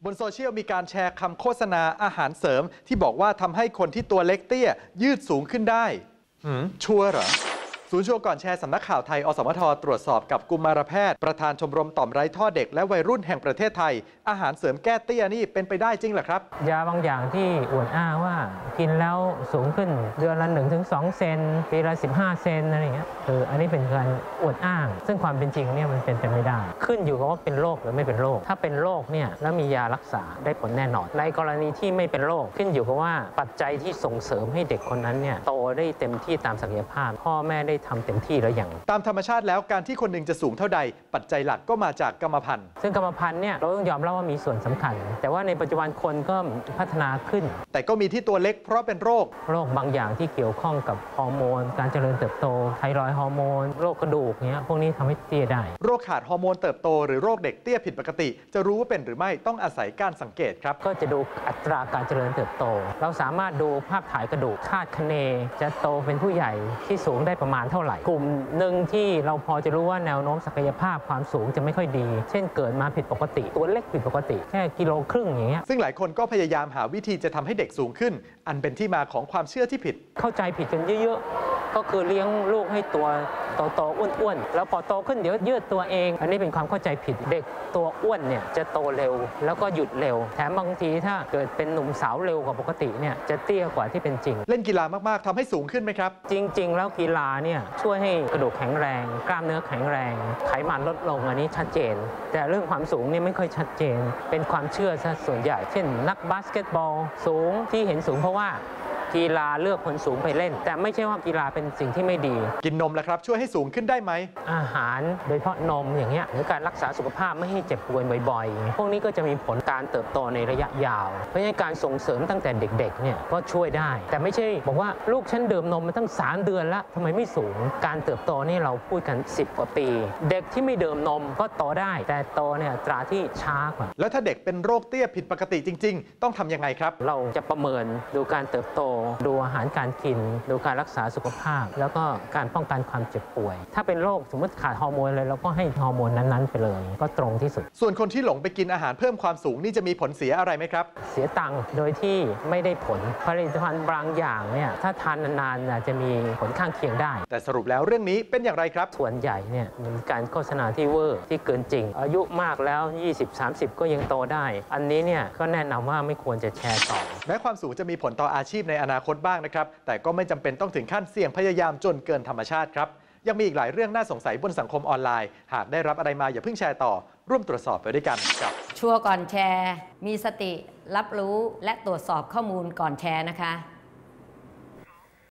บนโซเชียลมีการแชร์คำโฆษณาอาหารเสริมที่บอกว่าทำให้คนที่ตัวเล็กเตี้ยยืดสูงขึ้นได้ชัวร์เหรอศูนย์ชัวร์ก่อนแชร์สำนักข่าวไทยอสมทตรวจสอบกับกุมารแพทย์ประธานชมรมต่อมไร้ท่อเด็กและวัยรุ่นแห่งประเทศไทยอาหารเสริมแก้เตี้ยนี่เป็นไปได้จริงเหรอครับยาบางอย่างที่อวดอ้างว่ากินแล้วสูงขึ้นเดือนละ 1-2 เซนปีละ 15 เซนอะไรอย่างเงี้ยอันนี้เป็นการอวดอ้างซึ่งความเป็นจริงเนี่ยมันเป็นไปไม่ได้ขึ้นอยู่กับว่าเป็นโรคหรือไม่เป็นโรคถ้าเป็นโรคเนี่ยแล้วมียารักษาได้ผลแน่นอนในกรณีที่ไม่เป็นโรคขึ้นอยู่กับว่าปัจจัยที่ส่งเสริมให้เด็กคนนั้นเนี่ยโตได้เต็มที่ตามศักยภาพพ่อแม่ได้ทำเต็มที่แล้วอย่างตามธรรมชาติแล้วการที่คนหนึ่งจะสูงเท่าใดปัจจัยหลักก็มาจากกรรมพันธุ์ซึ่งกรรมพันธุ์เนี่ยเราต้องยอมรับว่ามีส่วนสำคัญแต่ว่าในปัจจุบันคนก็พัฒนาขึ้นแต่ก็มีที่ตัวเล็กเพราะเป็นโรคบางอย่างที่เกี่ยวข้องกับฮอร์โมนการเจริญเติบโตไทรอยด์ฮอร์โมนโรคกระดูกเนี้ยพวกนี้ทำให้เตี้ยได้โรคขาดฮอร์โมนเติบโตหรือโรคเด็กเตี้ยผิดปกติจะรู้ว่าเป็นหรือไม่ต้องอาศัยการสังเกตครับก็จะดูอัตราการเจริญเติบโตเราสามารถดูภาพถ่ายกระดูกคาดคะเนจะโตเป็นผู้ใหญ่ที่สูงได้ประมาณเท่าไหร่กลุ่มหนึ่งที่เราพอจะรู้ว่าแนวโน้มศักยภาพความสูงจะไม่ค่อยดีเช่นเกิดมาผิดปกติตัวเล็กผิดปกติแค่กิโลครึ่งอย่างเงี้ยซึ่งหลายคนก็พยายามหาวิธีจะทำให้เด็กสูงขึ้นอันเป็นที่มาของความเชื่อที่ผิดเข้าใจผิดกันเยอะๆก็คือเลี้ยงลูกให้ตัวโตๆอ้วนๆแล้วพอโตขึ้นเดี๋ยวยืดตัวเองอันนี้เป็นความเข้าใจผิดเด็กตัวอ้วนเนี่ยจะโตเร็วแล้วก็หยุดเร็วแถมบางทีถ้าเกิดเป็นหนุ่มสาวเร็วกว่าปกติเนี่ยจะเตี้ยกว่าที่เป็นจริงเล่นกีฬามากๆทำให้สูงขึ้นไหมครับจริงๆแล้วกีฬาเนี่ยช่วยให้กระดูกแข็งแรงกล้ามเนื้อแข็งแรงไขมันลดลงอันนี้ชัดเจนแต่เรื่องความสูงนี่ไม่ค่อยชัดเจนเป็นความเชื่อซะส่วนใหญ่เช่นนักบาสเกตบอลสูงที่เห็นสูงเพราะว่ากีฬาเลือกคนสูงไปเล่นแต่ไม่ใช่ว่ากีฬาเป็นสิ่งที่ไม่ดีกินนมแล้วครับช่วยให้สูงขึ้นได้ไหมอาหารโดยเฉพาะนมอย่างเงี้ยหรือการรักษาสุขภาพไม่ให้เจ็บป่วยบ่อยๆพวกนี้ก็จะมีผลการเติบโตในระยะยาวเพราะฉะนั้นการส่งเสริมตั้งแต่เด็กๆเนี่ยก็ช่วยได้แต่ไม่ใช่บอกว่าลูกฉันดื่มนมมาตั้ง3 เดือนแล้วทำไมไม่สูงการเติบโตนี่เราพูดกัน10 กว่าปีเด็กที่ไม่ดื่มนมก็โตได้แต่โตเนี่ยอัตราที่ช้ากว่าแล้วถ้าเด็กเป็นโรคเตี้ยผิดปกติจริงๆต้องทำยังไงครับเราจะประเมินดูการเติบโตดูอาหารการกินดูการรักษาสุขภาพแล้วก็การป้องกันความเจ็บป่วยถ้าเป็นโรคสมมติขาดฮอร์โมนเลยเราก็ให้ฮอร์โมนนั้นๆไปเลยก็ตรงที่สุดส่วนคนที่หลงไปกินอาหารเพิ่มความสูงนี่จะมีผลเสียอะไรไหมครับเสียตังค์โดยที่ไม่ได้ผลผลิตภัณฑ์บางอย่างเนี่ยถ้าทานนานๆจะมีผลข้างเคียงได้แต่สรุปแล้วเรื่องนี้เป็นอย่างไรครับส่วนใหญ่เนี่ยมีการโฆษณาที่เวอร์ที่เกินจริงอายุมากแล้ว 20-30 ก็ยังโตได้อันนี้เนี่ยก็แนะนำว่าไม่ควรจะแชร์ต่อแม้ความสูงจะมีผลต่ออาชีพในอนาคตบ้างนะครับแต่ก็ไม่จำเป็นต้องถึงขั้นเสี่ยงพยายามจนเกินธรรมชาติครับยังมีอีกหลายเรื่องน่าสงสัยบนสังคมออนไลน์หากได้รับอะไรมาอย่าเพิ่งแชร์ต่อร่วมตรวจสอบไปด้วยกันกับชัวร์ก่อนแชร์มีสติรับรู้และตรวจสอบข้อมูลก่อนแชร์นะคะ